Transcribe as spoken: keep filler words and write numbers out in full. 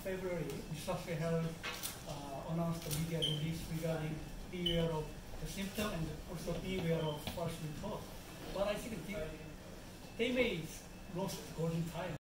February, Mr. Health uh, announced the media release regarding beware of the symptom and also beware of false report. But I think they, they may lost golden time.